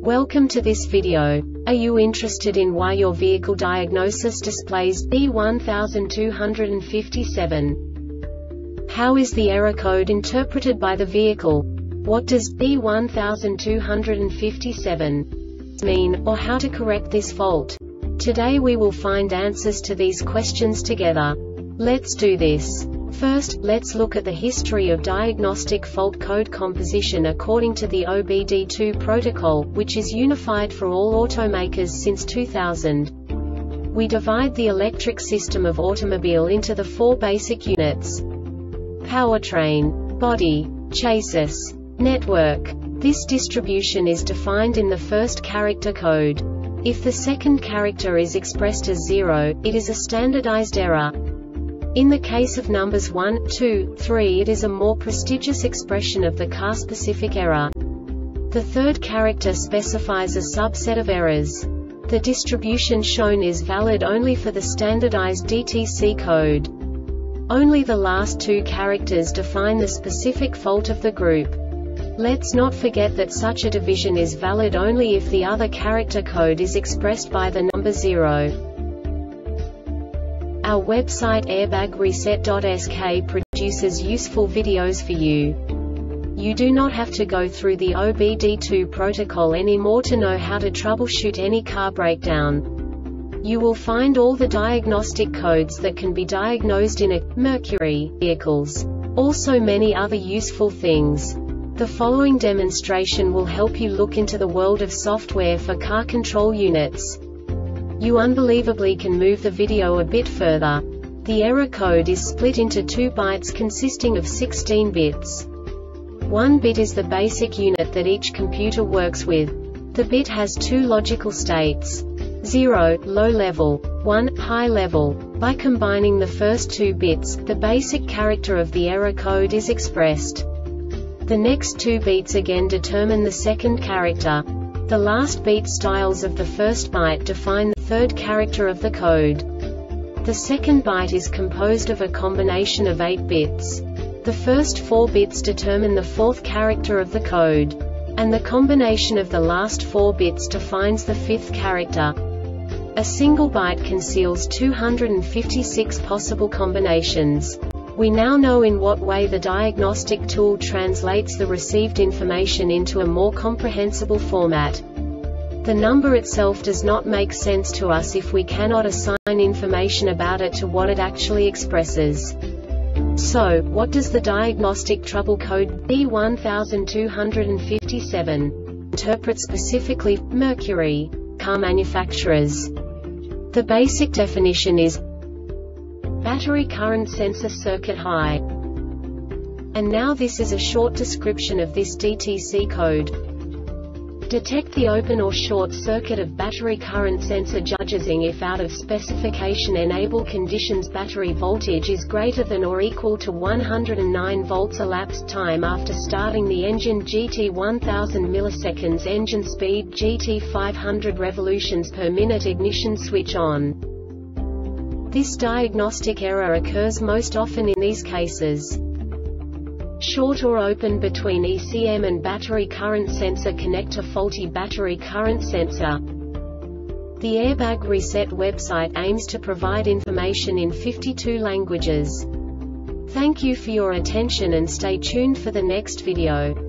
Welcome to this video. Are you interested in why your vehicle diagnosis displays B1257? How is the error code interpreted by the vehicle? What does B1257 mean, or how to correct this fault? Today we will find answers to these questions together. Let's do this. First, let's look at the history of diagnostic fault code composition according to the OBD2 protocol, which is unified for all automakers since 2000. We divide the electric system of automobile into the four basic units: powertrain, body, chassis, network. This distribution is defined in the first character code. If the second character is expressed as 0, it is a standardized error. In the case of numbers 1, 2, 3, it is a more prestigious expression of the car-specific error. The third character specifies a subset of errors. The distribution shown is valid only for the standardized DTC code. Only the last two characters define the specific fault of the group. Let's not forget that such a division is valid only if the other character code is expressed by the number 0. Our website airbagreset.sk produces useful videos for you. You do not have to go through the OBD2 protocol anymore to know how to troubleshoot any car breakdown. You will find all the diagnostic codes that can be diagnosed in a Mercury vehicles. Also many other useful things. The following demonstration will help you look into the world of software for car control units. You unbelievably can move the video a bit further. The error code is split into 2 bytes consisting of 16 bits. 1 bit is the basic unit that each computer works with. The bit has 2 logical states: 0, low level, 1, high level. By combining the first 2 bits, the basic character of the error code is expressed. The next 2 beats again determine the second character. The last beat styles of the first byte define the third character of the code. The second byte is composed of a combination of 8 bits. The first 4 bits determine the fourth character of the code. And the combination of the last 4 bits defines the fifth character. A single byte conceals 256 possible combinations. We now know in what way the diagnostic tool translates the received information into a more comprehensible format. The number itself does not make sense to us if we cannot assign information about it to what it actually expresses. So, what does the diagnostic trouble code B1257 interpret specifically for Mercury car manufacturers? The basic definition is battery current sensor circuit high. And now this is a short description of this DTC code. Detect the open or short circuit of battery current sensor judging if out of specification enable conditions battery voltage is greater than or equal to 109 volts. Elapsed time after starting the engine GT 1000 milliseconds. Engine speed GT 500 revolutions per minute. Ignition switch on. This diagnostic error occurs most often in these cases: short or open between ECM and battery current sensor connector, faulty battery current sensor. The Airbag Reset website aims to provide information in 52 languages. Thank you for your attention and stay tuned for the next video.